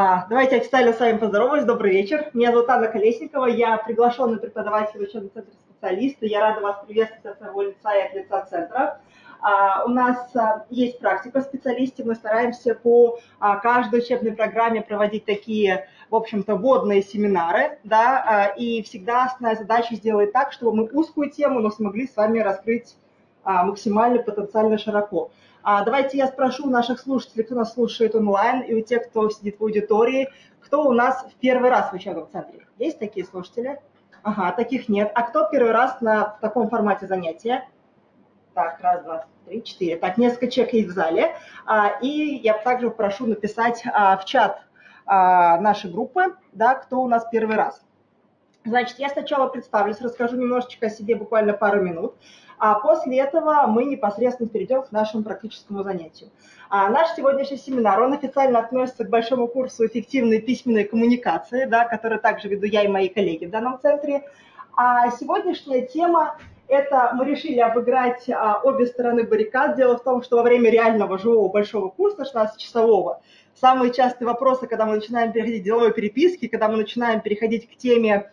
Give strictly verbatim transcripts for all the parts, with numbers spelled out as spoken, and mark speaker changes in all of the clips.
Speaker 1: Давайте официально с вами поздороваюсь. Добрый вечер. Меня зовут Анна Колесникова. Я приглашенный преподаватель в учебном центре специалиста. Я рада вас приветствовать от своего лица и от лица центра. У нас есть практика в специалисте. Мы стараемся по каждой учебной программе проводить такие, в общем-то, вводные семинары. Да, и всегда основная задача сделать так, чтобы мы узкую тему, но смогли с вами раскрыть максимально потенциально широко. А, давайте я спрошу у наших слушателей, кто нас слушает онлайн, и у тех, кто сидит в аудитории, кто у нас в первый раз в учебном центре. Есть такие слушатели? Ага, таких нет. А кто первый раз на в таком формате занятия? Так, раз, два, три, четыре. Так, несколько человек есть в зале. А, и я также прошу написать а, в чат а, нашей группы, да, кто у нас первый раз. Значит, я сначала представлюсь, расскажу немножечко о себе, буквально пару минут, а после этого мы непосредственно перейдем к нашему практическому занятию. А наш сегодняшний семинар, он официально относится к большому курсу «Эффективной письменной коммуникации», да, который также веду я и мои коллеги в данном центре. А сегодняшняя тема – это мы решили обыграть а, обе стороны баррикад. Дело в том, что во время реального живого большого курса шестнадцатичасового самые частые вопросы, когда мы начинаем переходить к деловой переписке, когда мы начинаем переходить к теме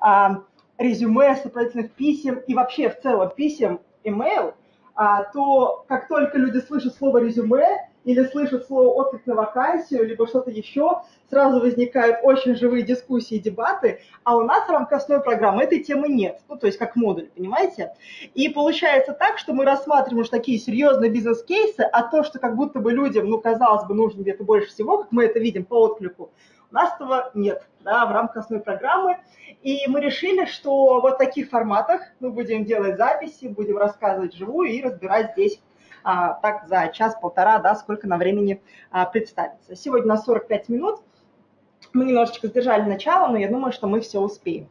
Speaker 1: резюме, сопроводительных писем и вообще в целом писем, email, то как только люди слышат слово резюме или слышат слово отклик на вакансию, либо что-то еще, сразу возникают очень живые дискуссии, дебаты, а у нас в рамках основной программы этой темы нет, ну то есть как модуль, понимаете? И получается так, что мы рассматриваем уж такие серьезные бизнес-кейсы, а то, что как будто бы людям, ну казалось бы, нужно где-то больше всего, как мы это видим по отклику, у нас этого нет, да, в рамках основной программы. И мы решили, что вот в таких форматах мы будем делать записи, будем рассказывать вживую и разбирать здесь а, так за час-полтора, да, сколько на времени а, представится. Сегодня на сорок пять минут. Мы немножечко сдержали начало, но я думаю, что мы все успеем.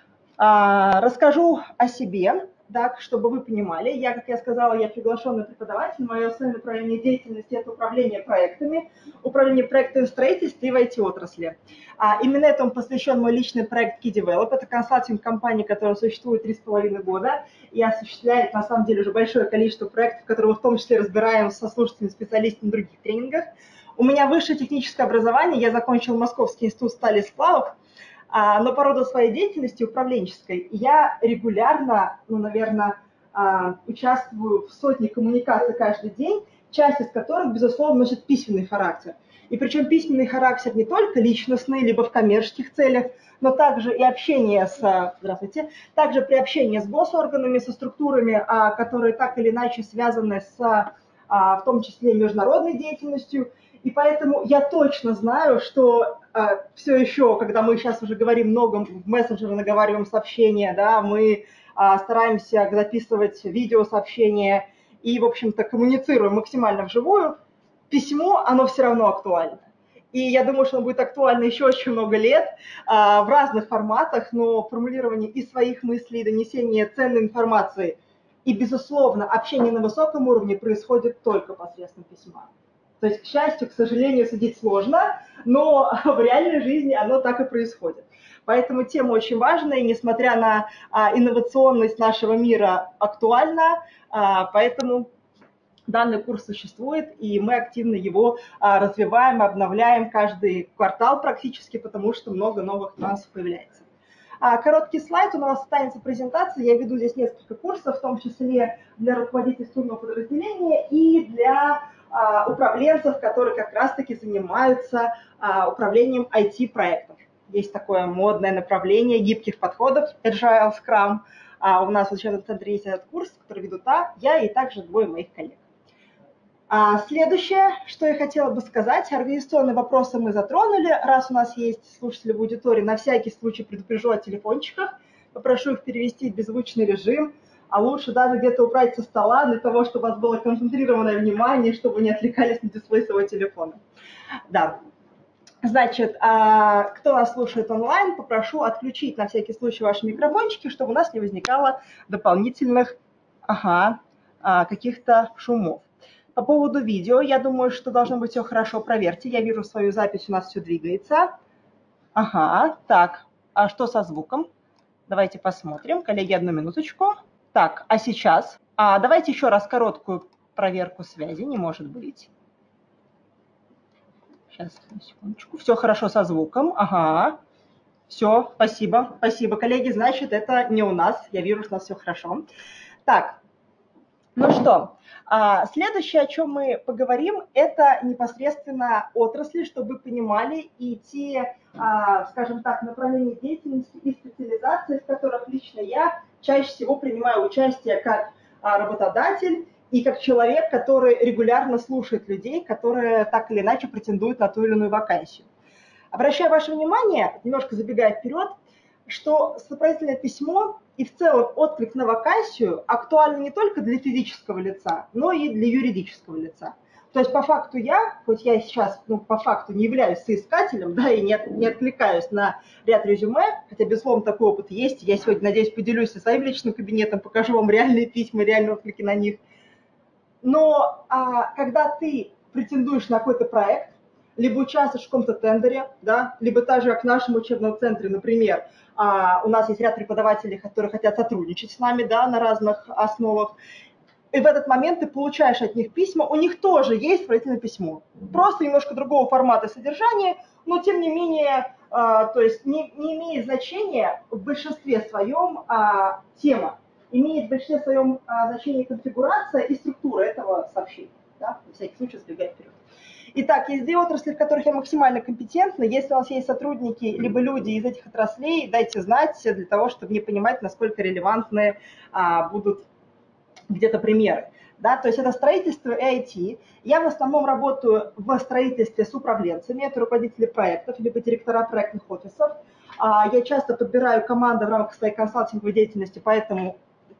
Speaker 1: А, расскажу о себе. Так, чтобы вы понимали, я, как я сказала, я приглашенный преподаватель, мое основное направление деятельности – это управление проектами, управление проектами в строительстве и в ай ти-отрасли. А именно этому посвящен мой личный проект KeyDevelop. Это консалтинг-компания, которая существует три с половиной года и осуществляет, на самом деле, уже большое количество проектов, которые мы в том числе разбираем со слушателями, специалистами в других тренингах. У меня высшее техническое образование, я закончил Московский институт стали и сплавов, но по роду своей деятельности управленческой я регулярно, ну, наверное, участвую в сотне коммуникаций каждый день, часть из которых, безусловно, носит письменный характер. И причем письменный характер не только личностный, либо в коммерческих целях, но также и общение с, здравствуйте, также при общении с госорганами, со структурами, которые так или иначе связаны с, в том числе, международной деятельностью. И поэтому я точно знаю, что а, все еще, когда мы сейчас уже говорим много в мессенджеры, наговариваем сообщения, да, мы а, стараемся записывать видеосообщения и, в общем-то, коммуницируем максимально вживую, письмо, оно все равно актуально. И я думаю, что оно будет актуально еще очень много лет а, в разных форматах, но формулирование и своих мыслей, донесение ценной информации и, безусловно, общение на высоком уровне происходит только посредством письма. То есть, к счастью, к сожалению, судить сложно, но в реальной жизни оно так и происходит. Поэтому тема очень важная, и несмотря на а, инновационность нашего мира, актуальна, а, поэтому данный курс существует, и мы активно его а, развиваем, обновляем каждый квартал практически, потому что много новых нюансов появляется. А, короткий слайд, у нас останется презентация, я веду здесь несколько курсов, в том числе для руководителей структурного подразделения и для управленцев, которые как раз-таки занимаются а, управлением ай ти-проектов. Есть такое модное направление гибких подходов, Agile Scrum. А у нас в учебном центре есть этот курс, который ведут я и также двое моих коллег. А следующее, что я хотела бы сказать, организационные вопросы мы затронули. Раз у нас есть слушатели в аудитории, на всякий случай предупрежу о телефончиках, попрошу их перевести в беззвучный режим, а лучше даже где-то убрать со стола для того, чтобы у вас было концентрированное внимание, чтобы не отвлекались на дисплей своего телефона. Да. Значит, кто нас слушает онлайн, попрошу отключить на всякий случай ваши микрофончики, чтобы у нас не возникало дополнительных ага, каких-то шумов. По поводу видео, я думаю, что должно быть все хорошо. Проверьте, я вижу свою запись, у нас все двигается. Ага, так, а что со звуком? Давайте посмотрим. Коллеги, одну минуточку. Так, а сейчас? А, давайте еще раз короткую проверку связи, не может быть. Сейчас, секундочку. Все хорошо со звуком. Ага. Все, спасибо. Спасибо, коллеги. Значит, это не у нас. Я вижу, что у нас все хорошо. Так, ну что, следующее, о чем мы поговорим, это непосредственно отрасли, чтобы вы понимали и те, скажем так, направления деятельности и специализации, в которых лично я чаще всего принимаю участие как работодатель и как человек, который регулярно слушает людей, которые так или иначе претендуют на ту или иную вакансию. Обращаю ваше внимание, немножко забегая вперед, что сопроводительное письмо и в целом отклик на вакансию актуально не только для физического лица, но и для юридического лица. То есть по факту я, хоть я сейчас ну, по факту не являюсь соискателем, да, и не, от, не откликаюсь на ряд резюме, хотя, безусловно, такой опыт есть, я сегодня, надеюсь, поделюсь со своим личным кабинетом, покажу вам реальные письма, реальные отклики на них. Но а, когда ты претендуешь на какой-то проект, либо участвуешь в каком-то тендере, да, либо так же, как в нашем учебном центре, например, а, у нас есть ряд преподавателей, которые хотят сотрудничать с нами, да, на разных основах, и в этот момент ты получаешь от них письма, у них тоже есть сопроводительное письмо, просто немножко другого формата и содержания, но тем не менее, а, то есть не, не имеет значения в большинстве своем а, тема, имеет в большинстве своем а, значение конфигурация и структура этого сообщения, да, на всякий случай сбегая вперед. Итак, есть две отрасли, в которых я максимально компетентна. Если у вас есть сотрудники, либо люди из этих отраслей, дайте знать для того, чтобы не понимать, насколько релевантны а, будут где-то примеры. Да, то есть это строительство и ай ти. Я в основном работаю в строительстве с управленцами, это руководители проектов, либо директора проектных офисов. А, я часто подбираю команды в рамках своей консалтинговой деятельности, поэтому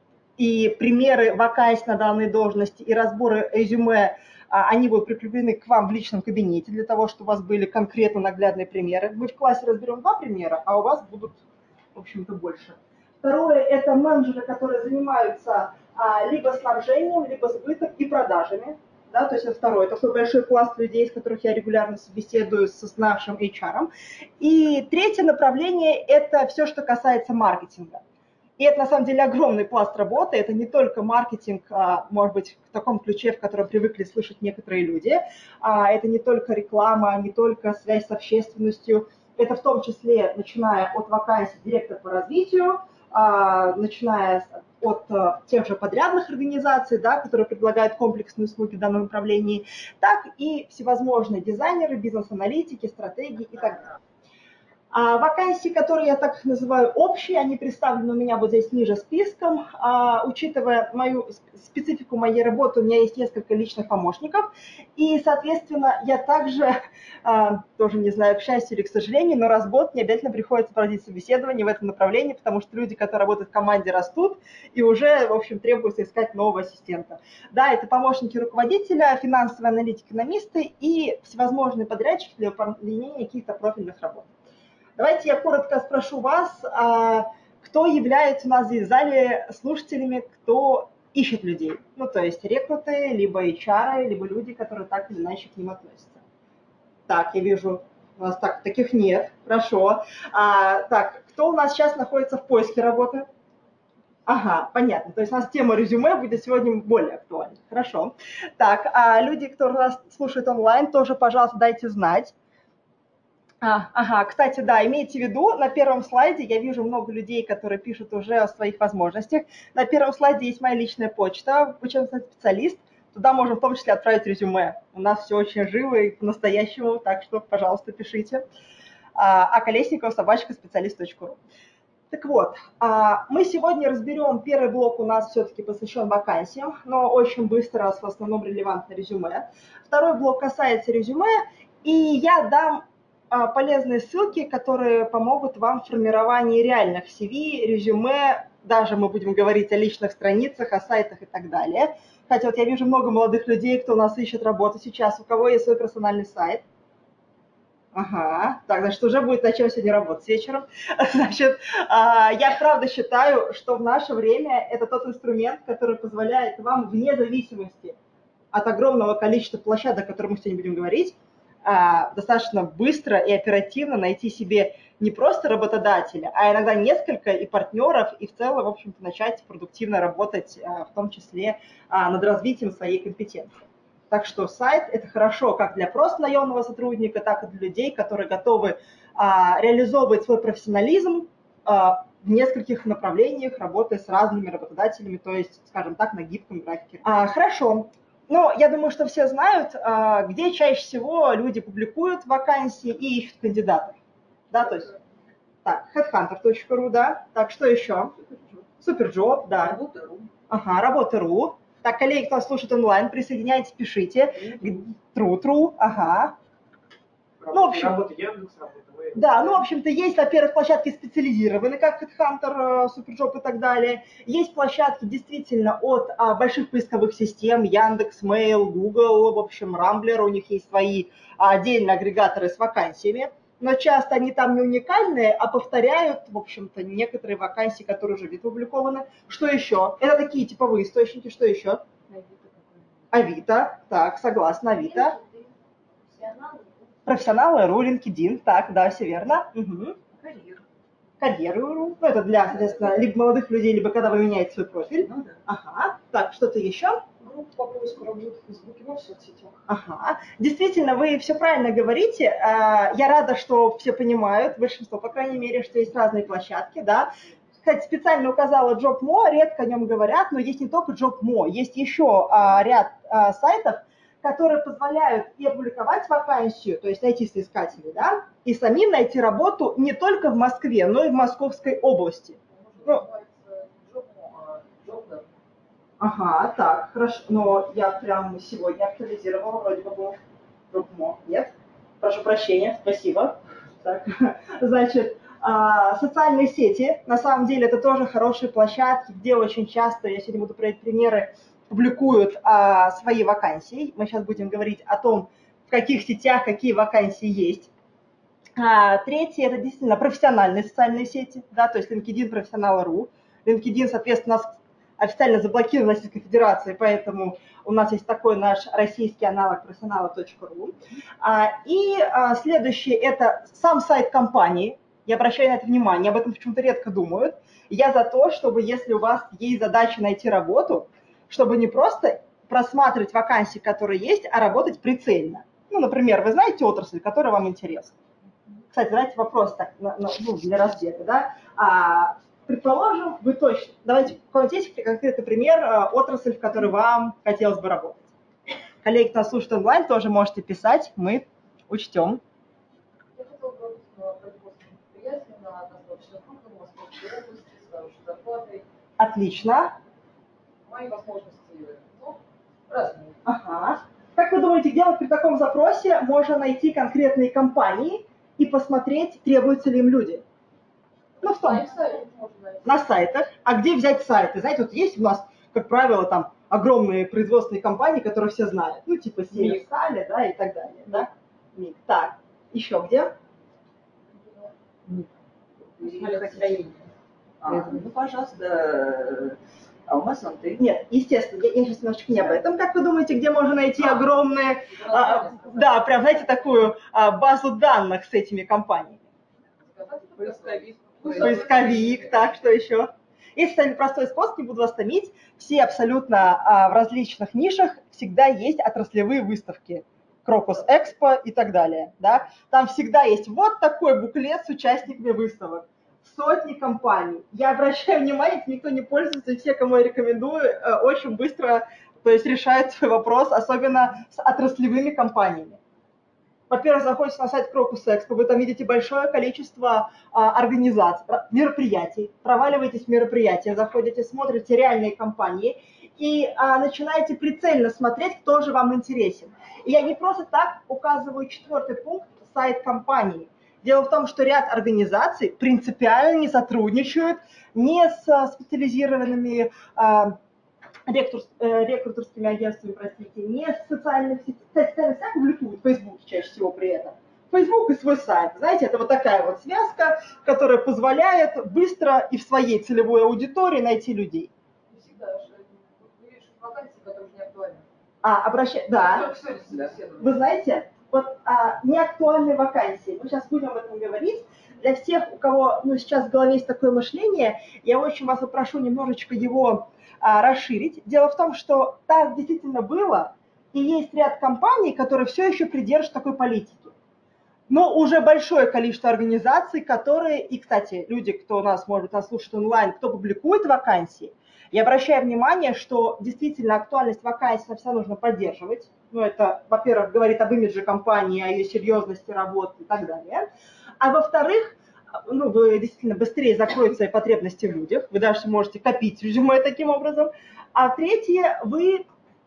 Speaker 1: и примеры вакансий на данной должности, и разборы резюме, они будут прикреплены к вам в личном кабинете, для того, чтобы у вас были конкретно наглядные примеры. Мы в классе разберем два примера, а у вас будут, в общем-то, больше. Второе – это менеджеры, которые занимаются либо снабжением, либо сбытом и продажами. Да, то есть это второй такой большой пласт людей, с которых я регулярно беседую с нашим эйч ар. И третье направление – это все, что касается маркетинга. И это, на самом деле, огромный пласт работы. Это не только маркетинг, может быть, в таком ключе, в котором привыкли слышать некоторые люди. Это не только реклама, не только связь с общественностью. Это в том числе, начиная от вакансий директора по развитию, начиная от тех же подрядных организаций, да, которые предлагают комплексные услуги в данном направлении, так и всевозможные дизайнеры, бизнес-аналитики, стратегии и так далее. А вакансии, которые я так называю общие, они представлены у меня вот здесь ниже списком. А, учитывая мою специфику моей работы, у меня есть несколько личных помощников. И, соответственно, я также, а, тоже не знаю, к счастью или к сожалению, но раз в год мне обязательно приходится проводить собеседование в этом направлении, потому что люди, которые работают в команде, растут, и уже, в общем, требуется искать нового ассистента. Да, это помощники руководителя, финансовые аналитики, экономисты и всевозможные подрядчики для выполнения каких-то профильных работ. Давайте я коротко спрошу вас, кто является у нас здесь в зале слушателями, кто ищет людей? Ну, то есть рекруты, либо эйч ар, либо люди, которые так или иначе к ним относятся. Так, я вижу, у нас так, таких нет, хорошо. А, так, кто у нас сейчас находится в поиске работы? Ага, понятно. То есть у нас тема резюме будет сегодня более актуальна. Хорошо. Так, а люди, кто нас слушает онлайн, тоже, пожалуйста, дайте знать. А, ага, кстати, да, имейте в виду, на первом слайде я вижу много людей, которые пишут уже о своих возможностях. На первом слайде есть моя личная почта, учебный специалист. Туда можно в том числе отправить резюме. У нас все очень живо и по-настоящему, так что, пожалуйста, пишите. А, а Колесникова собачка специалист точка ру. Так вот, мы сегодня разберем, первый блок у нас все-таки посвящен вакансиям, но очень быстро, в основном релевантно резюме. Второй блок касается резюме, и я дам полезные ссылки, которые помогут вам в формировании реальных си ви, резюме, даже мы будем говорить о личных страницах, о сайтах и так далее. Хотя вот я вижу много молодых людей, кто у нас ищет работу сейчас, у кого есть свой персональный сайт. Ага, так, значит, уже будет на чем сегодня работать вечером. Значит, я правда считаю, что в наше время это тот инструмент, который позволяет вам вне зависимости от огромного количества площадок, о которых мы сегодня будем говорить, достаточно быстро и оперативно найти себе не просто работодателя, а иногда несколько и партнеров, и в целом, в общем-то, начать продуктивно работать, в том числе над развитием своей компетенции. Так что сайт – это хорошо как для просто наемного сотрудника, так и для людей, которые готовы а, реализовывать свой профессионализм а, в нескольких направлениях, работая с разными работодателями, то есть, скажем так, на гибком графике. А, хорошо. Ну, я думаю, что все знают, а, где чаще всего люди публикуют вакансии и ищут кандидатов. Да, то есть, так, headhunter точка ру, да. Так, что еще? Суперджоп, да.
Speaker 2: Работа.ру.
Speaker 1: Ага, работа.ру. Так, коллеги, кто слушает онлайн, присоединяйтесь, пишите. Тру-тру, ага.
Speaker 3: Работа,
Speaker 1: Ну, в общем,
Speaker 3: работа Яндекс, работа Mail.
Speaker 1: да, ну, в общем-то, есть, во-первых, площадки специализированные, как HeadHunter, Суперджоп и так далее. Есть площадки действительно от а, больших поисковых систем, Яндекс, Mail, Google, в общем, Рамблер, у них есть свои а, отдельные агрегаторы с вакансиями. Но часто они там не уникальные, а повторяют, в общем-то, некоторые вакансии, которые уже опубликованы. Что еще? Это такие типовые источники, что еще? Авито, так, согласна, Авито. Профессионалы.ру, LinkedIn, так, да, все верно. Угу.
Speaker 2: Карьер.
Speaker 1: Карьеру.ру, ну, это для, соответственно, либо молодых людей, либо когда вы меняете свой профиль.
Speaker 2: Ну, да.
Speaker 1: Ага, так, что-то еще?
Speaker 2: Группа по поиску работы в Фейсбуке, во соцсетях.
Speaker 1: Ага, действительно, вы все правильно говорите. Я рада, что все понимают, большинство, по крайней мере, что есть разные площадки, да. Кстати, специально указала JobMo, редко о нем говорят, но есть не только JobMo, есть еще а, ряд а, сайтов, которые позволяют и опубликовать вакансию, то есть найти соискателей, да, и самим найти работу не только в Москве, но и в Московской области. Ну, ага, так, хорошо, но я прям сегодня актуализировала, вроде бы был JobMo, нет? Прошу прощения, спасибо. Так, значит, социальные сети, на самом деле, это тоже хорошие площадки, где очень часто, я сегодня буду приводить примеры, публикуют а, свои вакансии. Мы сейчас будем говорить о том, в каких сетях какие вакансии есть. А, третье – это действительно профессиональные социальные сети, да, то есть LinkedIn, профессионалы.ру. LinkedIn, соответственно, у нас официально заблокирован в Российской Федерации, поэтому у нас есть такой наш российский аналог профессионалы точка ру. А, и а, следующее – это сам сайт компании. Я обращаю на это внимание, об этом почему-то редко думают. Я за то, чтобы, если у вас есть задача найти работу, чтобы не просто просматривать вакансии, которые есть, а работать прицельно. Ну, например, вы знаете отрасль, которая вам интересна. Кстати, давайте вопрос так, ну, для разбега, да. А, предположим, вы точно, давайте, у вас есть конкретный пример а, отрасль, в которой вам хотелось бы работать. Коллеги, кто нас слушает онлайн, тоже можете писать, мы учтем.
Speaker 2: Я хотела бы производственное предприятие на достаточно крупном Московской области, с хорошей зарплатой.
Speaker 1: Отлично.
Speaker 2: Мои возможности, ну, разные.
Speaker 1: Ага. Как вы думаете, где вот при таком запросе можно найти конкретные компании и посмотреть, требуются ли им люди? Ну, в том,
Speaker 2: На сайтах можно найти.
Speaker 1: на сайтах. А где взять сайты? Знаете, вот есть у нас, как правило, там огромные производственные компании, которые все знают. Ну, типа Северстали, да, и так далее. Да? Миг. Так, еще где?
Speaker 2: А, ну, пожалуйста, а у вас он ты?
Speaker 1: Нет, естественно, я, я сейчас немножечко не об этом. Как вы думаете, где можно найти
Speaker 2: А,
Speaker 1: огромные, а, да, прям, знаете, такую а, базу данных с этими компаниями?
Speaker 2: Поисковик.
Speaker 1: Поисковик, так, что еще? Есть, кстати, простой способ, не буду вас томить. Все абсолютно а, в различных нишах всегда есть отраслевые выставки. Крокус Экспо и так далее. Да? Там всегда есть вот такой буклет с участниками выставок. Сотни компаний. Я обращаю внимание, никто не пользуется, и все, кому я рекомендую, очень быстро, то есть, решают свой вопрос, особенно с отраслевыми компаниями. Во-первых, заходите на сайт Крокус Экспо, вы там видите большое количество а, организаций, мероприятий, проваливаетесь в мероприятия, заходите, смотрите реальные компании и а, начинаете прицельно смотреть, кто же вам интересен. И я не просто так указываю четвертый пункт, сайт компании. Дело в том, что ряд организаций принципиально не сотрудничают ни с специализированными а, рекрут, э, рекрутерскими агентствами, простите, не с социальных сетей. Кстати, социальные сети публикуют в Facebook чаще всего при этом. Facebook и свой сайт. Знаете, это вот такая вот связка, которая позволяет быстро и в своей целевой аудитории найти людей.
Speaker 2: Всегда видишь вакансии, которые не актуальны.
Speaker 1: А, обращай, да. Вы знаете, вот а, неактуальные вакансии, мы сейчас будем об этом говорить. Для всех, у кого ну, сейчас в голове есть такое мышление, я очень вас попрошу немножечко его а, расширить. Дело в том, что так действительно было, И есть ряд компаний, которые все еще придерживаются такой политики. Но уже большое количество организаций, которые, и, кстати, люди, кто у нас, может, нас слушает онлайн, кто публикует вакансии, я обращаю внимание, что действительно актуальность вакансий всегда нужно поддерживать. Ну, это, во-первых, говорит об имидже компании, о ее серьезности работы и так далее. А во-вторых, ну, вы действительно быстрее закроете свои потребности в людях, вы даже можете копить резюме таким образом. А третье, вы,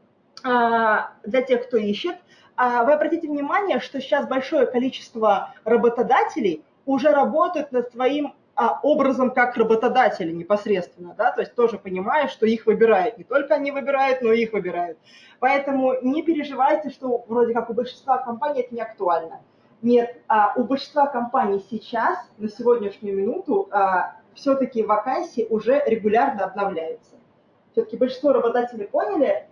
Speaker 1: для тех, кто ищет, вы обратите внимание, что сейчас большое количество работодателей уже работают над своим образом как работодатели непосредственно, да, то есть тоже понимая, что их выбирают. Не только они выбирают, но и их выбирают. Поэтому не переживайте, что вроде как у большинства компаний это не актуально. Нет, у большинства компаний сейчас, на сегодняшнюю минуту, все-таки вакансии уже регулярно обновляются. Все-таки большинство работодателей поняли,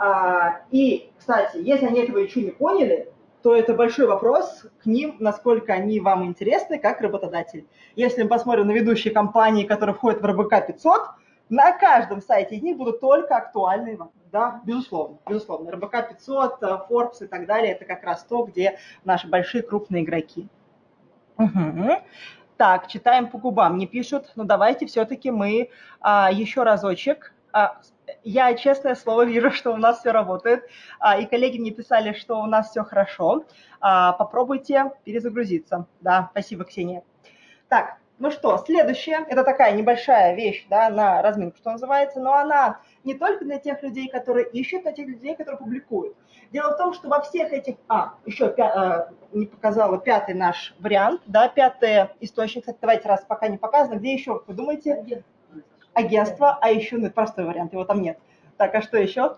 Speaker 1: и, кстати, если они этого еще не поняли, то это большой вопрос к ним, насколько они вам интересны как работодатель. Если мы посмотрим на ведущие компании, которые входят в эр бэ ка пятьсот, на каждом сайте из них будут только актуальные вопросы. Да, безусловно, безусловно. эр бэ ка пятьсот, Forbes и так далее, это как раз то, где наши большие крупные игроки. Угу. Так, читаем по губам, не пишут, но давайте все-таки мы а, еще разочек. А, я, честное слово, вижу, что у нас все работает, а, и коллеги мне писали, что у нас все хорошо. А, попробуйте перезагрузиться. Да, спасибо, Ксения. Так, ну что, следующее, это такая небольшая вещь, да, на разминку, что называется, но она не только для тех людей, которые ищут, но и тех людей, которые публикуют. Дело в том, что во всех этих... А, еще пя... не показала пятый наш вариант, да, пятый источник. Кстати, давайте, раз пока не показано, где еще, вы думаете? Агентство, а еще, ну, простой вариант, его там нет. Так, а что еще?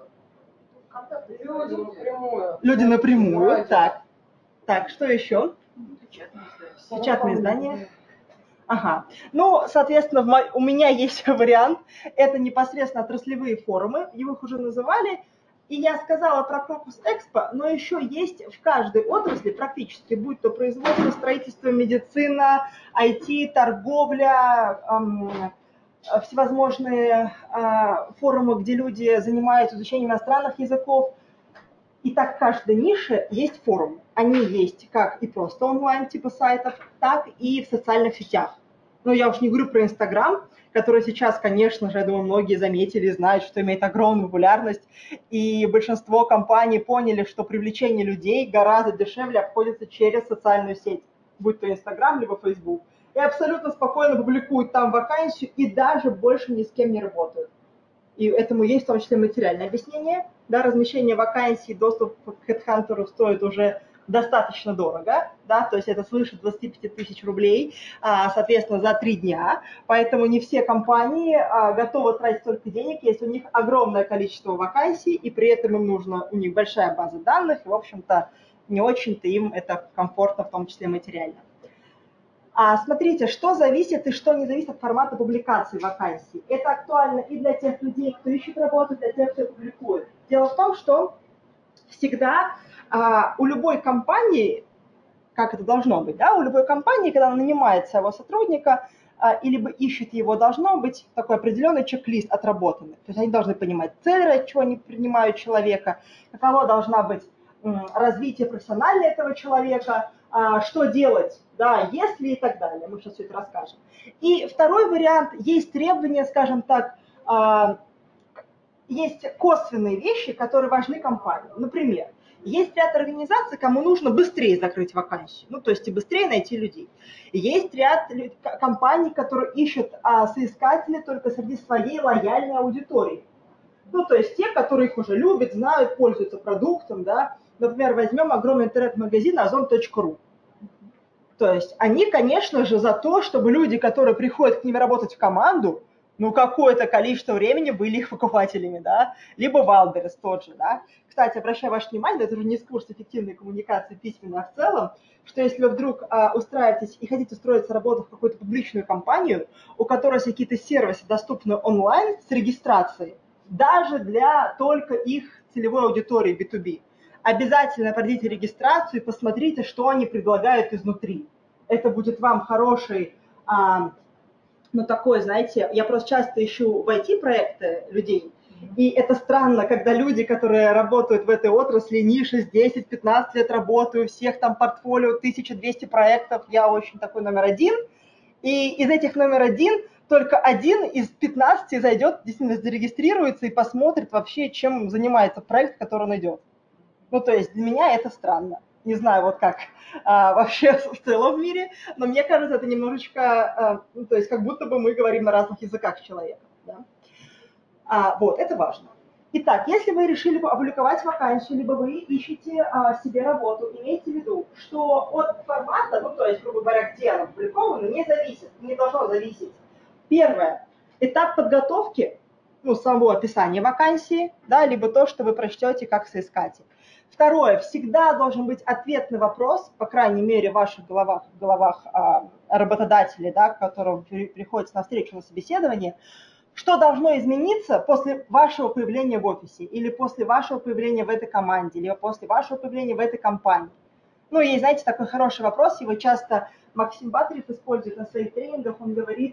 Speaker 3: Люди напрямую.
Speaker 1: Люди напрямую, так. Так, что еще? Печатные издания. Ага. Ну, соответственно, мо... у меня есть вариант. Это непосредственно отраслевые форумы, его их уже называли. И я сказала про Крокус Экспо, но еще есть в каждой отрасли практически, будь то производство, строительство, медицина, ай ти, торговля, эм, всевозможные э, форумы, где люди занимаются изучением иностранных языков. И так в каждой нише есть форумы. Они есть как и просто онлайн типа сайтов, так и в социальных сетях. Но я уж не говорю про Инстаграм, который сейчас, конечно же, я думаю, многие заметили, знают, что имеет огромную популярность. И большинство компаний поняли, что привлечение людей гораздо дешевле обходится через социальную сеть, будь то Инстаграм, либо Фейсбук. И абсолютно спокойно публикуют там вакансию и даже больше ни с кем не работают. И этому есть в том числе материальное объяснение. Да, размещение вакансий, доступ к HeadHunter стоит уже достаточно дорого, да, то есть это свыше двадцати пяти тысяч рублей, соответственно, за три дня. Поэтому не все компании готовы тратить столько денег, если у них огромное количество вакансий, и при этом им нужна, у них большая база данных, и, в общем-то, не очень-то им это комфортно, в том числе материально. А смотрите, что зависит и что не зависит от формата публикации вакансий. Это актуально и для тех людей, кто ищет работу, и для тех, кто публикует. Дело в том, что всегда а, у любой компании, как это должно быть, да, у любой компании, когда она нанимает своего сотрудника а, и либо ищет его, должно быть такой определенный чек-лист отработанный. То есть они должны понимать цель, ради чего они принимают человека, каково должна быть м, развитие профессиональное этого человека, а, что делать, да, если и так далее. Мы сейчас все это расскажем. И второй вариант, есть требования, скажем так, а, есть косвенные вещи, которые важны компании. Например, есть ряд организаций, кому нужно быстрее закрыть вакансию, ну, то есть и быстрее найти людей. Есть ряд компаний, которые ищут а, соискателей только среди своей лояльной аудитории. Ну, то есть те, которые их уже любят, знают, пользуются продуктом, да. Например, возьмем огромный интернет-магазин озон точка ру. То есть они, конечно же, за то, чтобы люди, которые приходят к ним работать в команду, ну, какое-то количество времени были их покупателями, да, либо Валберес тот же, да. Кстати, обращаю ваше внимание, это уже не с курса эффективной коммуникации письменно, а в целом, что если вы вдруг а, устраиваетесь и хотите устроиться работать в какую-то публичную компанию, у которой есть какие-то сервисы доступны онлайн с регистрацией, даже для только их целевой аудитории би ту би, обязательно пройдите регистрацию и посмотрите, что они предлагают изнутри. Это будет вам хороший... А, ну, такой, знаете, я просто часто ищу в ай ти-проекты людей, И это странно, когда люди, которые работают в этой отрасли, ниже десять пятнадцать лет работаю, у всех там портфолио тысяча двести проектов, я очень такой номер один. И из этих номер один только один из пятнадцати зайдет, действительно зарегистрируется и посмотрит вообще, чем занимается проект, который он идет. Ну, то есть для меня это странно. Не знаю, вот как а, вообще в целом в мире, но мне кажется, это немножечко, а, ну, то есть как будто бы мы говорим на разных языках с человеком. Да? А, вот, это важно. Итак, если вы решили опубликовать вакансию, либо вы ищете а, себе работу, имейте в виду, что от формата, ну, то есть, грубо говоря, где она опубликована, не зависит, не должно зависеть. Первое, этап подготовки, ну, самого описания вакансии, да, либо то, что вы прочтете как соискатель. Второе, всегда должен быть ответный вопрос, по крайней мере, в ваших головах, в головах а, работодателей, да, к которым приходится на встречу, на собеседование, что должно измениться после вашего появления в офисе, или после вашего появления в этой команде, или после вашего появления в этой компании. Ну, и, знаете, такой хороший вопрос, его часто Максим Батарев использует на своих тренингах, он говорит,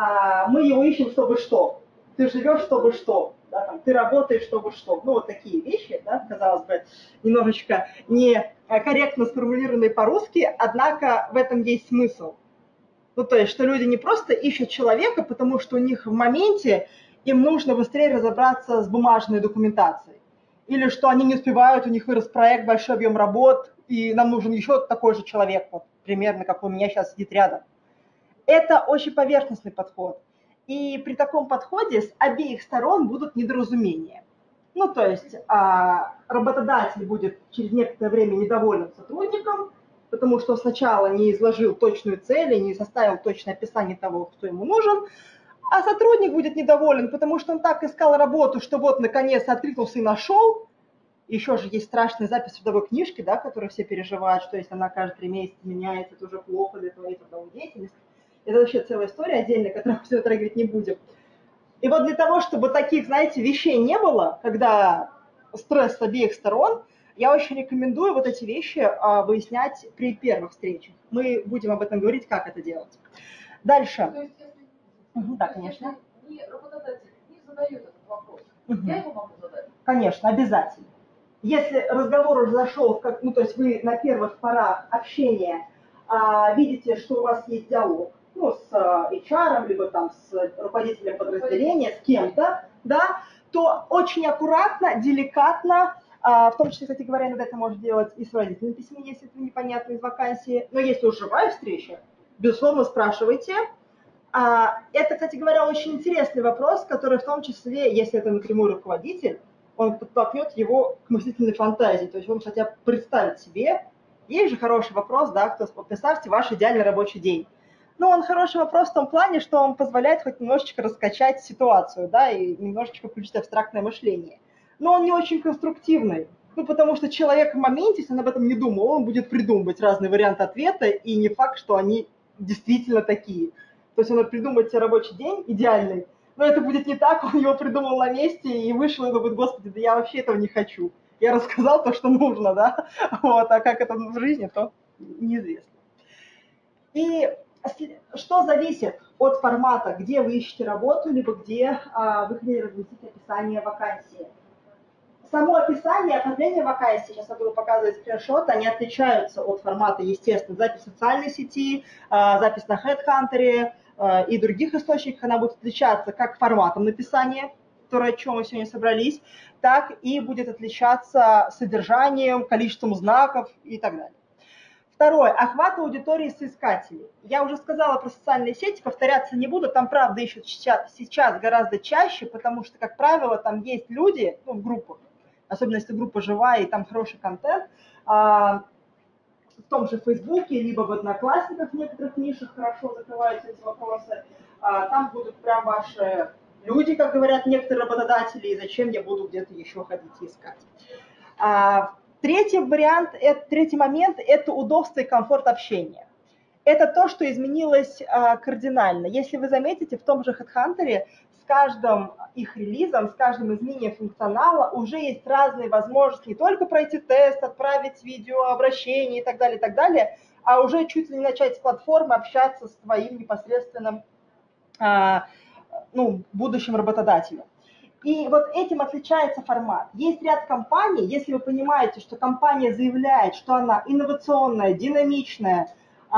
Speaker 1: а, мы его ищем, чтобы что? Ты живешь, чтобы что? Да, там, ты работаешь, чтобы что? Ну, вот такие вещи, да, казалось бы, немножечко не корректно сформулированные по-русски, однако в этом есть смысл. Ну, то есть, что люди не просто ищут человека, потому что у них в моменте им нужно быстрее разобраться с бумажной документацией. Или что они не успевают, у них вырос проект, большой объем работ, и нам нужен еще такой же человек, вот, примерно как у меня сейчас сидит рядом. Это очень поверхностный подход. И при таком подходе с обеих сторон будут недоразумения. Ну, то есть работодатель будет через некоторое время недоволен сотрудником, потому что сначала не изложил точную цель и не составил точное описание того, кто ему нужен, а сотрудник будет недоволен, потому что он так искал работу, что вот наконец откликнулся и нашел. Еще же есть страшная запись в трудовой книжке, да, которую все переживают, что если она каждые три месяца меняется, это уже плохо для твоей трудовой деятельности. Это вообще целая история отдельная, которую мы все затрагивать не будем. И вот для того, чтобы таких, знаете, вещей не было, когда стресс с обеих сторон, я очень рекомендую вот эти вещи а, выяснять при первых встречах. Мы будем об этом говорить, как это делать. Дальше.
Speaker 2: То есть, если,
Speaker 1: угу, да, конечно.
Speaker 2: Если не работодатель не задает этот вопрос,
Speaker 1: угу.
Speaker 2: я его могу задать?
Speaker 1: Конечно, обязательно. Если разговор уже зашел, как, ну, то есть вы на первых порах общения а, видите, что у вас есть диалог, ну, с эйч ар, либо там с руководителем подразделения, с кем-то, да, то очень аккуратно, деликатно, а, в том числе, кстати говоря, иногда это может делать и с родительным письмом, если это непонятно из вакансии, но если уже живая встреча, безусловно, спрашивайте. А, это, кстати говоря, очень интересный вопрос, который в том числе, если это напрямую руководитель, он подтолкнет его к мыслительной фантазии, то есть он хотя бы представит себе. Есть же хороший вопрос, да, кто, представьте ваш идеальный рабочий день. Ну, он хороший вопрос в том плане, что он позволяет хоть немножечко раскачать ситуацию, да, и немножечко включить абстрактное мышление. Но он не очень конструктивный, ну, потому что человек в моменте, если он об этом не думал, он будет придумывать разные варианты ответа, и не факт, что они действительно такие. То есть он придумает себе рабочий день идеальный, но это будет не так, он его придумал на месте и вышел, и думает, господи, да я вообще этого не хочу. Я рассказал то, что нужно, да, вот, а как это в жизни, то неизвестно. И что зависит от формата, где вы ищете работу, либо где а, вы хотите разместить описание вакансии. Само описание, оформление вакансии, сейчас я буду показывать скриншот, они отличаются от формата, естественно, запись в социальной сети, а, запись на HeadHunter а, и других источниках, она будет отличаться как форматом написания, которое, о чем мы сегодня собрались, так и будет отличаться содержанием, количеством знаков и так далее. Второе. Охват аудитории соискателей. Я уже сказала про социальные сети, повторяться не буду, там, правда, ищут сейчас, сейчас гораздо чаще, потому что, как правило, там есть люди, ну, в группах, особенно если группа живая и там хороший контент, а, в том же Фейсбуке, либо в Одноклассниках в некоторых нишах хорошо закрываются эти вопросы, а, там будут прям ваши люди, как говорят некоторые работодатели, и зачем я буду где-то еще ходить и искать. А, Третий вариант, третий момент – это удобство и комфорт общения. Это то, что изменилось а, кардинально. Если вы заметите, в том же HeadHunter с каждым их релизом, с каждым изменением функционала уже есть разные возможности не только пройти тест, отправить видеообращение и так далее, и так далее, а уже чуть ли не начать с платформы общаться с твоим непосредственным а, ну, будущим работодателем. И вот этим отличается формат. Есть ряд компаний, если вы понимаете, что компания заявляет, что она инновационная, динамичная,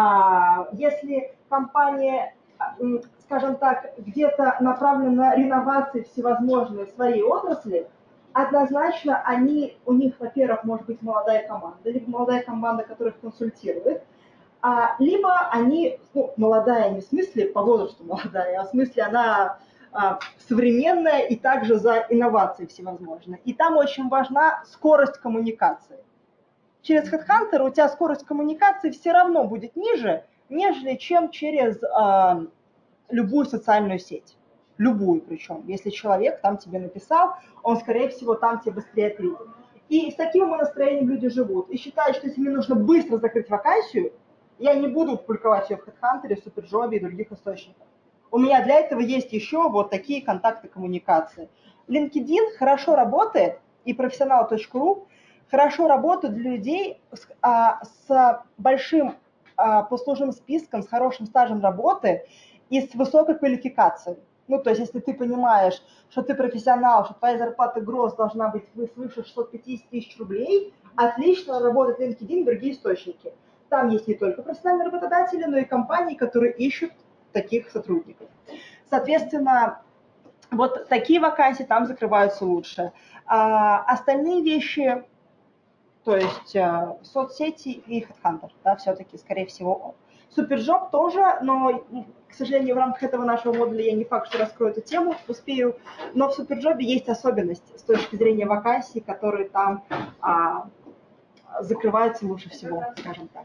Speaker 1: если компания, скажем так, где-то направлена на реновации всевозможные своей отрасли, однозначно они, у них, во-первых, может быть молодая команда, либо молодая команда, которая их консультирует, а, либо они, ну, молодая не в смысле по возрасту молодая, а в смысле она а, современная и также за инновации всевозможные. И там очень важна скорость коммуникации. Через HeadHunter у тебя скорость коммуникации все равно будет ниже, нежели чем через а, любую социальную сеть. Любую причем. Если человек там тебе написал, он, скорее всего, там тебе быстрее ответит. И с таким настроением люди живут. И считают, что если мне нужно быстро закрыть вакансию, я не буду публиковать ее в HeadHunter, в Суперджобе и других источниках. У меня для этого есть еще вот такие контакты коммуникации. LinkedIn хорошо работает, и профессионал точка ру хорошо работает для людей с, а, с большим а, послужным списком, с хорошим стажем работы и с высокой квалификацией. Ну, то есть, если ты понимаешь, что ты профессионал, что твоя зарплата гроз должна быть свыше шестьсот пятьдесят тысяч рублей, отлично работает LinkedIn и другие источники. Там есть не только профессиональные работодатели, но и компании, которые ищут таких сотрудников. Соответственно, вот такие вакансии там закрываются лучше. А остальные вещи, то есть а, соцсети и HeadHunter, да, все-таки, скорее всего. Суперджоп тоже, но, к сожалению, в рамках этого нашего модуля я не факт, что раскрою эту тему, успею. Но в Суперджобе есть особенности с точки зрения вакансий, которые там а, закрываются лучше всего, скажем так.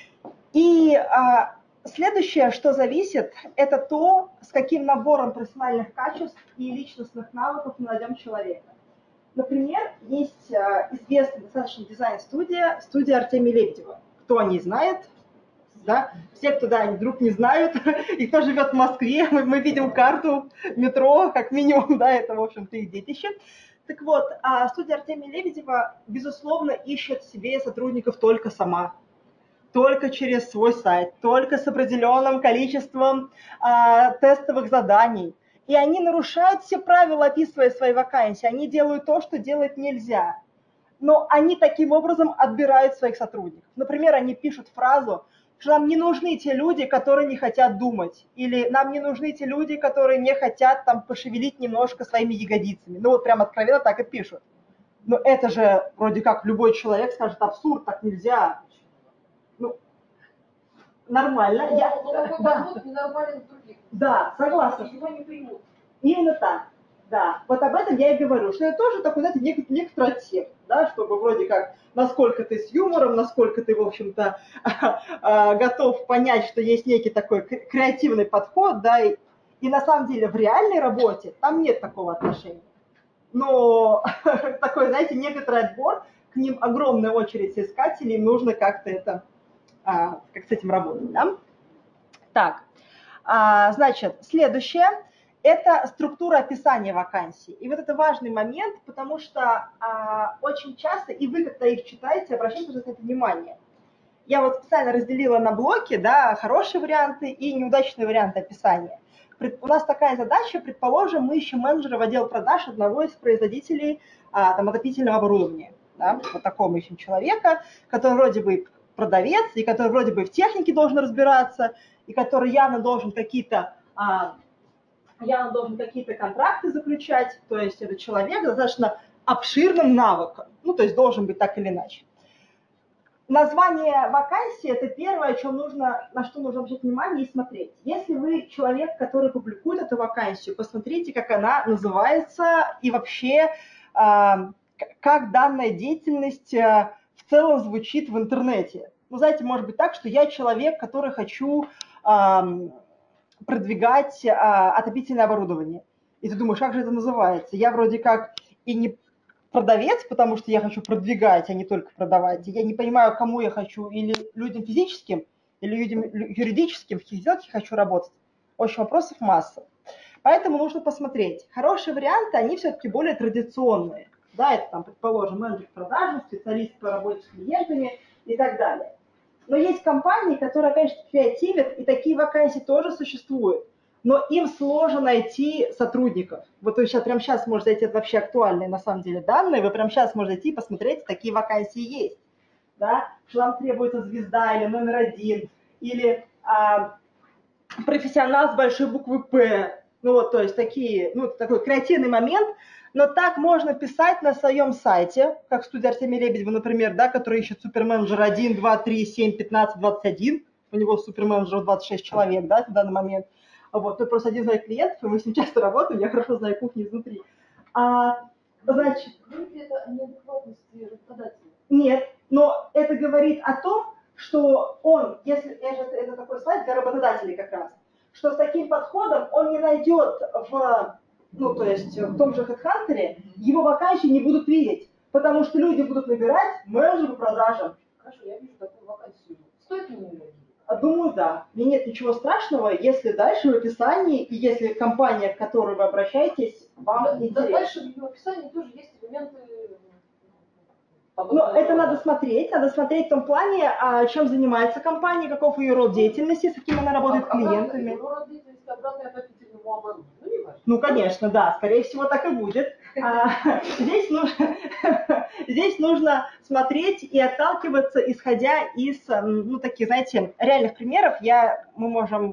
Speaker 1: И а, следующее, что зависит, это то, с каким набором профессиональных качеств и личностных навыков мы найдем человека. Например, есть а, известная достаточно дизайн-студия, студия Артемия Лебедева. Кто не знает, да? Все, кто да, вдруг не знают, и кто живет в Москве, мы, мы видим карту метро, как минимум, да, это, в общем-то, их детище. Так вот, а студия Артемия Лебедева, безусловно, ищет себе сотрудников только сама. Только через свой сайт, только с определенным количеством а, тестовых заданий. И они нарушают все правила, описывая свои вакансии. Они делают то, что делать нельзя. Но они таким образом отбирают своих сотрудников. Например, они пишут фразу, что нам не нужны те люди, которые не хотят думать. Или нам не нужны те люди, которые не хотят там пошевелить немножко своими ягодицами. Ну вот прям откровенно так и пишут. Но это же вроде как любой человек скажет, абсурд, так нельзя. Ну, нормально.
Speaker 2: Но,
Speaker 1: я...
Speaker 2: но такой
Speaker 1: да.
Speaker 2: подход ненормален в других.
Speaker 1: Да, согласна.
Speaker 2: Его не примут.
Speaker 1: Именно так. Да, вот об этом я и говорю, что это тоже такой, знаете, некоторый, некоторый отсев, да, чтобы вроде как, насколько ты с юмором, насколько ты, в общем-то, готов понять, что есть некий такой креативный подход, да, и, и на самом деле в реальной работе там нет такого отношения. Но такой, знаете, некоторый отбор, к ним огромная очередь соискателей, им нужно как-то это, а, как с этим работать, да. Так, а, значит, следующее. Это структура описания вакансий. И вот это важный момент, потому что а, очень часто, и вы, когда их читаете, обращайте на это внимание. Я вот специально разделила на блоки, да, хорошие варианты и неудачные варианты описания. У нас такая задача, предположим, мы ищем менеджера в отдел продаж одного из производителей а, там, отопительного оборудования. Да? Вот такого мы ищем человека, который вроде бы продавец, и который вроде бы в технике должен разбираться, и который явно должен какие-то... А, явно должен какие-то контракты заключать, то есть это человек с достаточно обширным навыком, ну, то есть должен быть так или иначе. Название вакансии – это первое, о чем нужно, на что нужно обращать внимание и смотреть. Если вы человек, который публикует эту вакансию, посмотрите, как она называется и вообще, как данная деятельность в целом звучит в интернете. Ну, знаете, может быть так, что я человек, который хочу... продвигать а, отопительное оборудование. И ты думаешь, как же это называется? Я вроде как и не продавец, потому что я хочу продвигать, а не только продавать. Я не понимаю, кому я хочу, или людям физическим, или людям юридическим, в каких сделках хочу работать. В общем, вопросов масса. Поэтому нужно посмотреть. Хорошие варианты, они все-таки более традиционные. Да, это, там, предположим, менеджер продажи, специалист по работе с клиентами и так далее. Но есть компании, которые, опять же, креативят, и такие вакансии тоже существуют. но им сложно найти сотрудников. Вот вы сейчас, прямо сейчас можете зайти, это вообще актуальные на самом деле данные, вы прямо сейчас можете зайти и посмотреть, такие вакансии есть. Да? Что вам требуется звезда или номер один, или а, профессионал с большой буквы «П». Ну вот, то есть такие, ну, такой креативный момент, но так можно писать на своем сайте, как студия Артемия Лебедева, например, да, который ищет суперменеджер один, два, три, семь, пятнадцать, двадцать один, у него суперменеджеров двадцать шесть человек, да, в данный момент. Вот, тут просто один из моих клиентов, и мы с ним часто работаем, я хорошо знаю кухню изнутри. А, значит...
Speaker 2: Говорит ли это о неадекватности работодателя?
Speaker 1: Нет, но это говорит о том, что он, если это, это такой слайд для работодателей как раз, что с таким подходом он не найдет в, ну, то есть в том же HeadHunter, его вакансии не будут видеть, потому что люди будут набирать менеджер по продажам.
Speaker 2: Хорошо, я вижу такую вакансию. Стоит ли мне ее?
Speaker 1: Думаю, да. И нет ничего страшного, если дальше в описании, и если компания, к которой вы обращаетесь, вам
Speaker 2: Да,
Speaker 1: интересна.
Speaker 2: дальше в ее описании тоже есть элементы...
Speaker 1: Ну, это надо смотреть, надо смотреть в том плане, а, чем занимается компания, каков ее род деятельности, с какими она работает с клиентами.
Speaker 2: Род деятельности обратной относительному оборудованию. Ну, не важно.
Speaker 1: Ну, конечно, да, скорее всего, так и будет. А, здесь, нужно, здесь нужно смотреть и отталкиваться, исходя из, ну, таких, знаете, реальных примеров. Я, мы можем...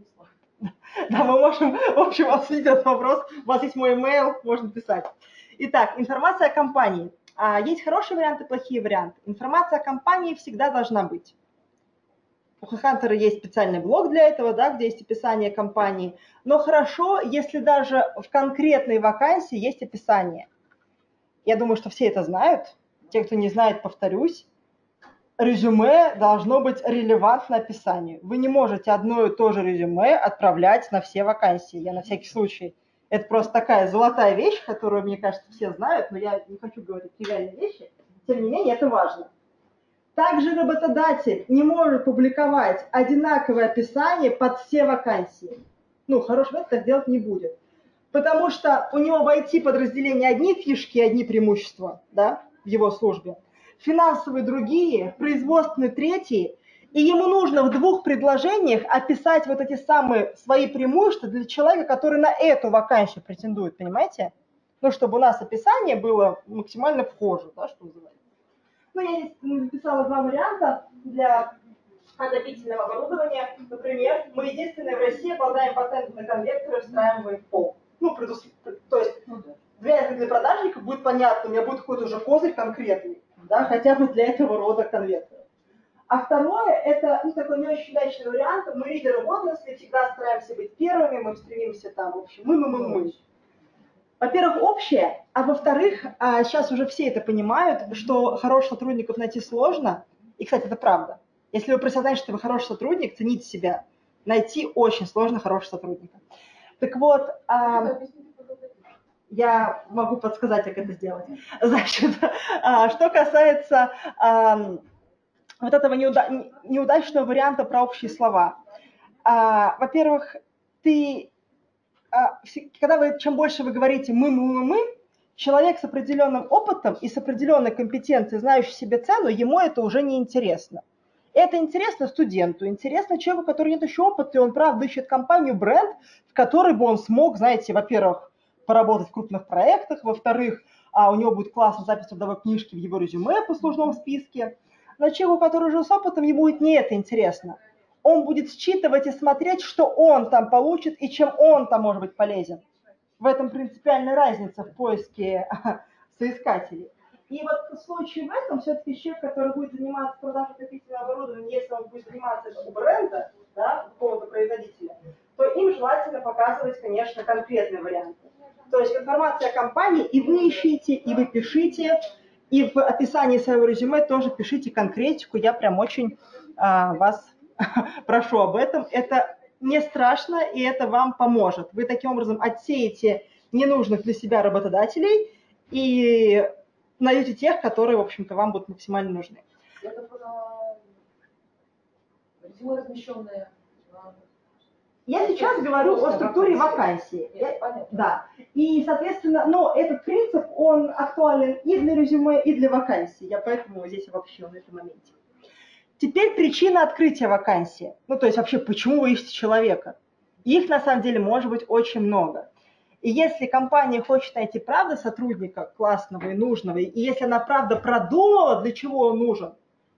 Speaker 1: Да, мы можем, в общем, обсудить этот вопрос. У вас есть мой email, можно писать. Итак, информация о компании. А, есть хорошие варианты, плохие варианты. Информация о компании всегда должна быть. У HeadHunter есть специальный блог для этого, да, где есть описание компании. Но хорошо, если даже в конкретной вакансии есть описание. Я думаю, что все это знают. Те, кто не знает, повторюсь. Резюме должно быть релевантно описанию. Вы не можете одно и то же резюме отправлять на все вакансии. Я на всякий случай. Это просто такая золотая вещь, которую, мне кажется, все знают, но я не хочу говорить тривиальные вещи. Тем не менее, это важно. Также работодатель не может публиковать одинаковое описание под все вакансии. Ну, хороший вариант так делать не будет. Потому что у него в ай ти-подразделении одни фишки, одни преимущества, да, в его службе. Финансовые другие, производственные третьи. И ему нужно в двух предложениях описать вот эти самые свои преимущества для человека, который на эту вакансию претендует, понимаете? Ну, чтобы у нас описание было максимально вхоже, да, что называется. Ну, я здесь написала два варианта для отопительного оборудования. Например, мы единственные в России обладаем патентом на конвекторы, встраиваемые в пол. Ну, предус... то есть для, для продажников будет понятно, у меня будет какой-то уже козырь конкретный, да, хотя бы для этого рода конвектора. А второе, это, ну, такой не очень удачный вариант. Мы лидеры в отрасли, всегда стараемся быть первыми, мы стремимся там, в общем, мы, мы, мы, мы. Во-первых, общее, а во-вторых, а сейчас уже все это понимают, что хороших сотрудников найти сложно. И, кстати, это правда. Если вы просознаете, что вы хороший сотрудник, цените себя. Найти очень сложно хорошего сотрудника. Так вот, а, я могу подсказать, как это сделать. Значит, а, что касается а, вот этого неуда- неудачного варианта про общие слова. А, во-первых, ты... Когда вы, чем больше вы говорите «мы, мы, мы, мы», человек с определенным опытом и с определенной компетенцией, знающий себе цену, ему это уже не интересно. Это интересно студенту, интересно человеку, который нет еще опыта, и он, правда, ищет компанию, бренд, в которой бы он смог, знаете, во-первых, поработать в крупных проектах, во-вторых, у него будет классная запись трудовой книжки в его резюме по послужном списке. Но человеку, который уже с опытом, ему будет не это интересно. Он будет считывать и смотреть, что он там получит и чем он там может быть полезен. В этом принципиальная разница в поиске соискателей. И вот в случае в этом все-таки человек, который будет заниматься продажей отопительного оборудования, если он будет заниматься у бренда, да, какого-то производителя, то им желательно показывать, конечно, конкретные варианты. То есть информация о компании и вы ищите, и вы пишите, и в описании своего резюме тоже пишите конкретику. Я прям очень а, вас... прошу об этом. Это не страшно, и это вам поможет. Вы таким образом отсеете ненужных для себя работодателей и найдете тех, которые, в общем-то, вам будут максимально нужны.
Speaker 2: Это про резюме размещенные.
Speaker 1: Я сейчас говорю о структуре вакансии.
Speaker 2: Нет, понятно.
Speaker 1: Да. И, соответственно, но этот принцип, он актуален и для резюме, и для вакансий. Я поэтому здесь обобщила на этом моменте. Теперь причина открытия вакансии. Ну, то есть вообще, почему вы ищете человека? Их на самом деле может быть очень много. И если компания хочет найти правда сотрудника классного и нужного, и если она правда продумала, для чего он нужен,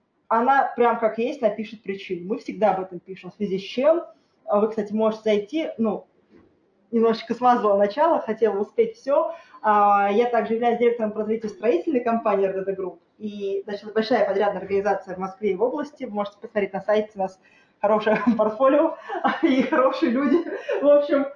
Speaker 1: она прям как есть напишет причину. Мы всегда об этом пишем, в связи с чем. Вы, кстати, можете зайти, ну, немножечко смазывала начало, хотела успеть все. Я также являюсь директором по развитию строительной компании эр дэ дэ Group. И, значит, большая подрядная организация в Москве и в области. Вы можете посмотреть на сайте, у нас хорошее портфолио и хорошие люди. В общем,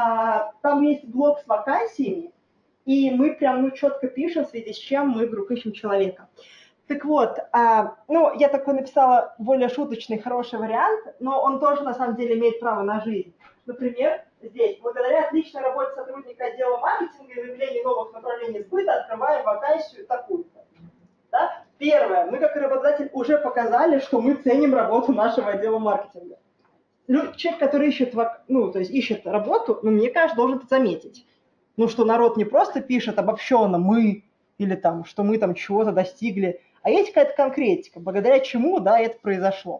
Speaker 1: там есть блок с вакансиями, и мы прям ну, четко пишем, в связи с чем мы вдруг ищем человека. Так вот, ну, я такой написала более шуточный, хороший вариант, но он тоже на самом деле имеет право на жизнь. Например, здесь, благодаря отличной работе сотрудника отдела маркетинга и выявлению новых направлений сбыта, открываем вакансию такую-то. Да? Первое, мы как работодатель уже показали, что мы ценим работу нашего отдела маркетинга. Человек, который ищет, ну, то есть ищет работу, ну, мне кажется, должен это заметить. Ну, что народ не просто пишет обобщенно «мы» или там, что мы там чего-то достигли, а есть какая-то конкретика, благодаря чему, да, это произошло.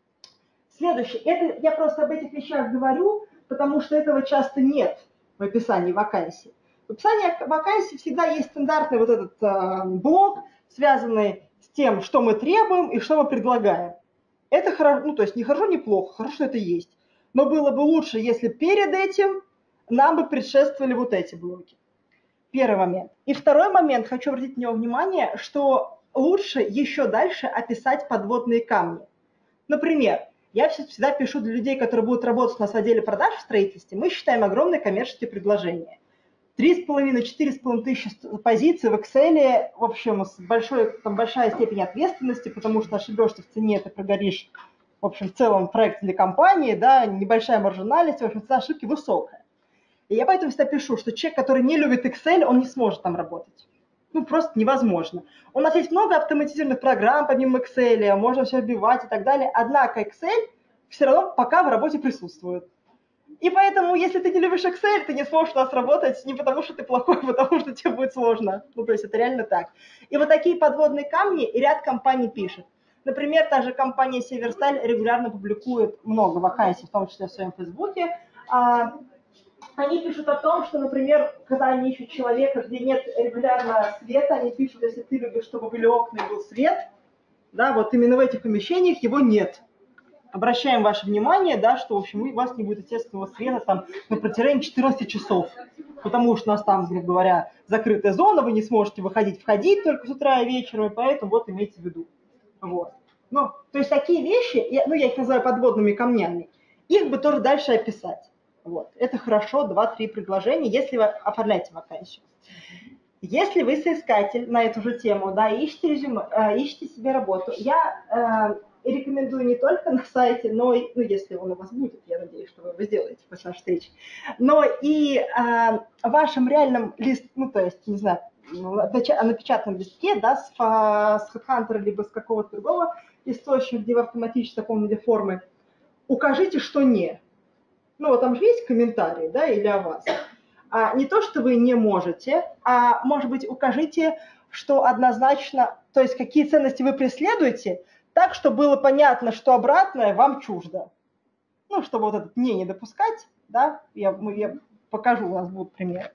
Speaker 1: Следующее, это я просто об этих вещах говорю, потому что этого часто нет в описании вакансий. В описании вакансий всегда есть стандартный вот этот э, блок, связанный с тем, что мы требуем и что мы предлагаем. Это хорошо, ну то есть не хорошо, не плохо, хорошо, что это есть. Но было бы лучше, если перед этим нам бы предшествовали вот эти блоки. Первый момент. И второй момент, хочу обратить на него внимание, что лучше еще дальше описать подводные камни. Например, я всегда пишу для людей, которые будут работать у нас в отделе продаж в строительстве, мы считаем огромные коммерческие предложения. три с половиной - четыре с половиной тысячи позиций в Excel, в общем, с большой, там, большая степень ответственности, потому что ошибешься в цене, ты прогоришь, в общем, в целом проект для компании, да, небольшая маржинальность, в общем, цена ошибки высокая. И я поэтому всегда пишу, что человек, который не любит Excel, он не сможет там работать. Ну, просто невозможно. У нас есть много автоматизированных программ, помимо Excel, можно все отбивать и так далее. Однако Excel все равно пока в работе присутствует. И поэтому, если ты не любишь Excel, ты не сможешь у нас работать не потому, что ты плохой, а потому что тебе будет сложно. Ну, то есть это реально так. И вот такие подводные камни ряд компаний пишет. Например, та же компания Северсталь регулярно публикует много вакансий, в том числе в своем Фейсбуке. Они пишут о том, что, например, когда они ищут человека, где нет регулярного света, они пишут, если ты любишь, чтобы были окна и был свет, да, вот именно в этих помещениях его нет. Обращаем ваше внимание, да, что, в общем, у вас не будет естественного света там на протяжении четырнадцати часов, потому что у нас там, грубо говоря, закрытая зона, вы не сможете выходить, входить только с утра и вечером, и поэтому вот имейте в виду. Вот. Ну, то есть такие вещи, я, ну, я их называю подводными камнями, их бы тоже дальше описать. Вот. Это хорошо, два-три предложения, если вы оформляете вакансию. Если вы соискатель на эту же тему, да, ищете, резюме, э, ищете себе работу, я э, рекомендую не только на сайте, но и, ну, если он у вас будет, я надеюсь, что вы его сделаете после нашей встречи, но и э, в вашем реальном листе, ну, то есть, не знаю, на напечатанном листке, да, с, с HeadHunter, либо с какого-то другого источника, где вы автоматически заполнили формы, укажите, что не. Ну, вот там же есть комментарии, да, или о вас. А не то, что вы не можете, а, может быть, укажите, что однозначно, то есть какие ценности вы преследуете, так, чтобы было понятно, что обратное вам чуждо. Ну, чтобы вот этот «не» не допускать, да, я, я покажу, у нас будут примеры.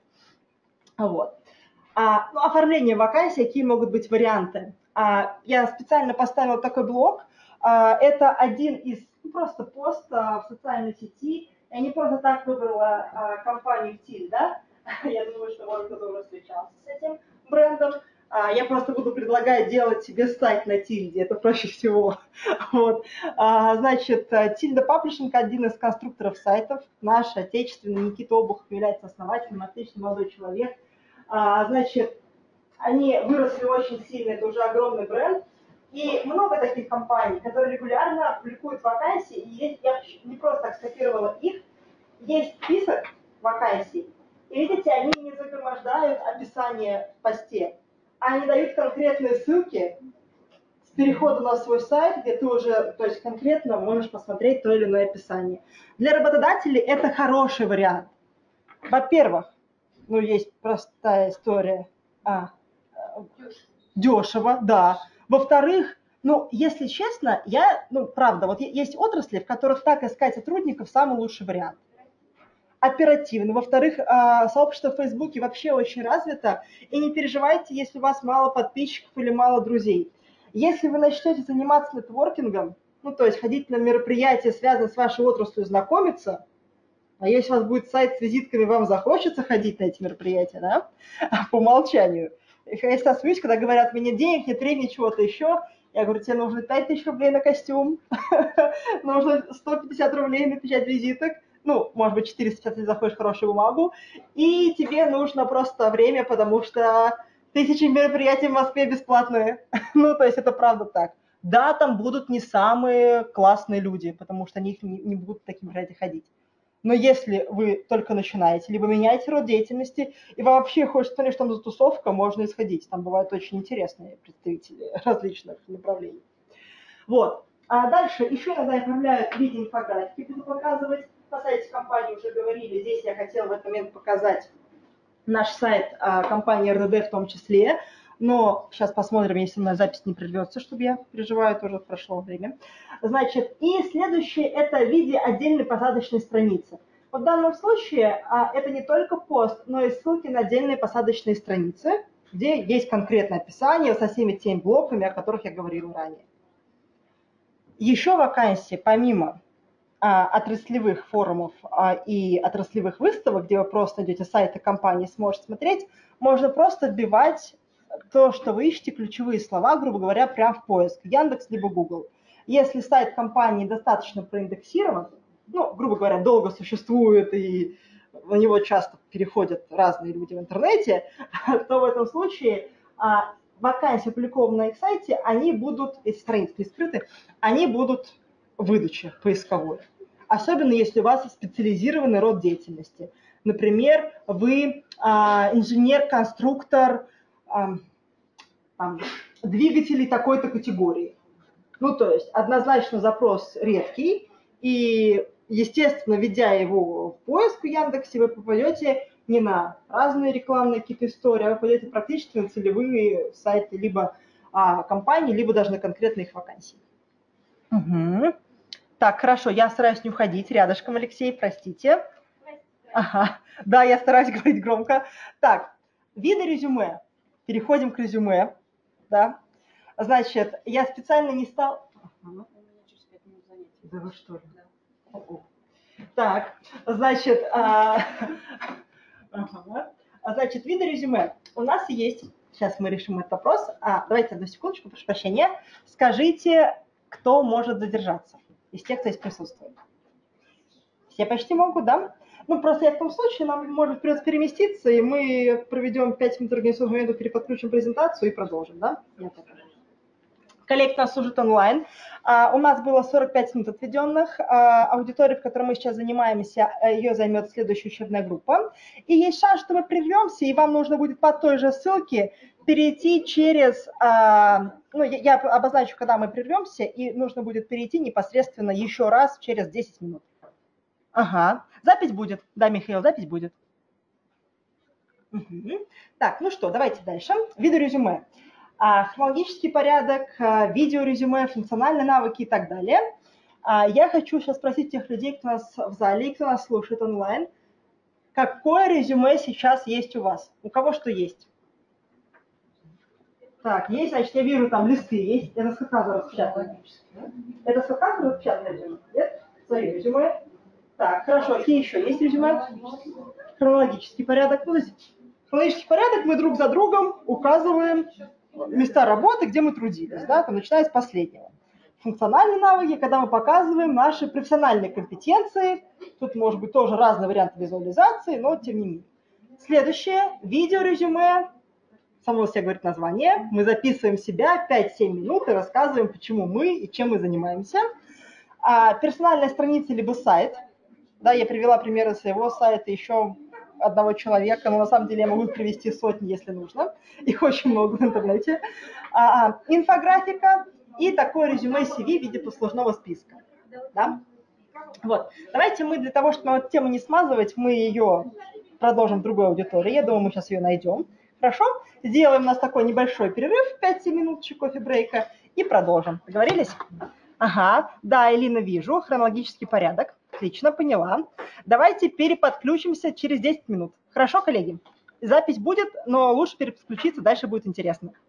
Speaker 1: Вот. А, ну, оформление вакансий, какие могут быть варианты. А, я специально поставила такой блок. А, это один из, ну, просто пост а, в социальной сети. Я не просто так выбрала а, компанию Тиль, да? Я думаю, что может кто-то уже встречался с этим брендом. А, я просто буду предлагать делать себе сайт на Тильде, это проще всего. Вот. А, значит, Тильда Паблишинг – один из конструкторов сайтов. Наш отечественный Никита Обухов является основателем, отличный молодой человек. А, значит, они выросли очень сильно, это уже огромный бренд. И много таких компаний, которые регулярно публикуют вакансии, и есть, я не просто так скопировала их, есть список вакансий, и видите, они не загромождают описание в посте, а они дают конкретные ссылки с переходом на свой сайт, где ты уже, то есть конкретно можешь посмотреть то или иное описание. Для работодателей это хороший вариант. Во-первых, ну есть простая история, а, дешево, да. Во-вторых, ну, если честно, я, ну, правда, вот есть отрасли, в которых так искать сотрудников самый лучший вариант. оперативно. Во-вторых, а, сообщество в Фейсбуке вообще очень развито. И не переживайте, если у вас мало подписчиков или мало друзей. Если вы начнете заниматься нетворкингом, ну, то есть ходить на мероприятия, связанные с вашей отраслью, знакомиться, а если у вас будет сайт с визитками, вам захочется ходить на эти мероприятия, да, по умолчанию. Я всегда смеюсь, когда говорят, мне нет денег, нет времени, чего-то еще. Я говорю, тебе нужно пять тысяч рублей на костюм, нужно сто пятьдесят рублей на печать визиток, ну, может быть, четыреста пятьдесят, если заходишь в хорошую бумагу, и тебе нужно просто время, потому что тысячи мероприятий в Москве бесплатные. Ну, то есть это правда так. Да, там будут не самые классные люди, потому что они не, не будут в такие мероприятия ходить. Но если вы только начинаете, либо меняете род деятельности, и вам вообще хочется посмотреть, что там за тусовка, можно исходить. Там бывают очень интересные представители различных направлений. Вот. А дальше еще иногда оформляют в виде инфографики, буду показывать. На сайте компании уже говорили, здесь я хотела в этот момент показать наш сайт а, компании эр дэ дэ в том числе. Но сейчас посмотрим, если моя запись не прервется, чтобы я переживаю, тоже прошло время. Значит, и следующее – это в виде отдельной посадочной страницы. В данном случае а, это не только пост, но и ссылки на отдельные посадочные страницы, где есть конкретное описание со всеми теми блоками, о которых я говорила ранее. Еще вакансии, помимо а, отраслевых форумов а, и отраслевых выставок, где вы просто найдете сайты компании, сможете смотреть, можно просто вбивать то, что вы ищете, ключевые слова, грубо говоря, прямо в поиск, Яндекс либо Google. Если сайт компании достаточно проиндексирован, ну, грубо говоря, долго существует и на него часто переходят разные люди в интернете, то в этом случае а, вакансии, опубликованные на их сайте, они будут, если страницы не скрыты, они будут в выдаче поисковой. Особенно если у вас специализированный род деятельности. Например, вы а, инженер-конструктор а, там, двигателей такой-то категории. Ну, то есть однозначно запрос редкий, и, естественно, введя его в поиск в Яндексе, вы попадете не на разные рекламные какие-то истории, а вы попадете практически на целевые сайты либо а, компаний, либо даже на конкретные их вакансии. Угу. Так, хорошо, я стараюсь не уходить рядышком, Алексей, простите. Ага, да, я стараюсь говорить громко. Так, виды резюме. Переходим к резюме. Да. Значит, я специально не стал... Ага. Да вы что ли? Да. Так, значит, а... ага. значит, виды резюме. У нас есть... Сейчас мы решим этот вопрос. А, давайте одну секундочку, прошу прощения. Скажите, кто может задержаться из тех, кто здесь присутствует? Все почти могут, да? Ну, просто я в том случае, нам может придется переместиться, и мы проведем пять минут организационного момента, переподключим презентацию и продолжим, да? Коллеги нас служат онлайн. А, у нас было сорок пять минут отведенных. А, аудитория, в которой мы сейчас занимаемся, ее займет следующая учебная группа. И есть шанс, что мы прервемся, и вам нужно будет по той же ссылке перейти через... А, ну, я, я обозначу, когда мы прервемся, и нужно будет перейти непосредственно еще раз через десять минут. Ага, запись будет. Да, Михаил, запись будет. Угу. Так, ну что, давайте дальше. Виды резюме. А, хронологический порядок, а, видеорезюме, функциональные навыки и так далее. А, я хочу сейчас спросить тех людей, кто у нас в зале и кто нас слушает онлайн, какое резюме сейчас есть у вас? У кого что есть? Так, есть, значит, я вижу, там листы есть. Это с ХК распечатано. Это с ХК распечатано резюме? Нет? Смотри, резюме. Так, хорошо. Какие еще есть резюме? Хронологический порядок. Ну, то есть хронологический порядок мы друг за другом указываем места работы, где мы трудились, да, там, начиная с последнего. Функциональные навыки, когда мы показываем наши профессиональные компетенции. Тут может быть тоже разные варианты визуализации, но тем не менее. Следующее. Видеорезюме. Само себе говорит название. Мы записываем себя пять-семь минут и рассказываем, почему мы и чем мы занимаемся. А, персональная страница либо сайт. Да, я привела примеры своего сайта еще одного человека, но на самом деле я могу их привести сотни, если нужно. Их очень много в интернете. А, инфографика и такое резюме си ви в виде послужного списка. Да? Вот. Давайте мы для того, чтобы эту тему не смазывать, мы ее продолжим в другой аудитории. Я думаю, мы сейчас ее найдем. Хорошо? Сделаем у нас такой небольшой перерыв, пять-семь минуточек кофе-брейка, и продолжим. Договорились? Ага, да, Элина, вижу. Хронологический порядок. Отлично, поняла. Давайте переподключимся через десять минут. Хорошо, коллеги? Запись будет, но лучше переподключиться, дальше будет интересно.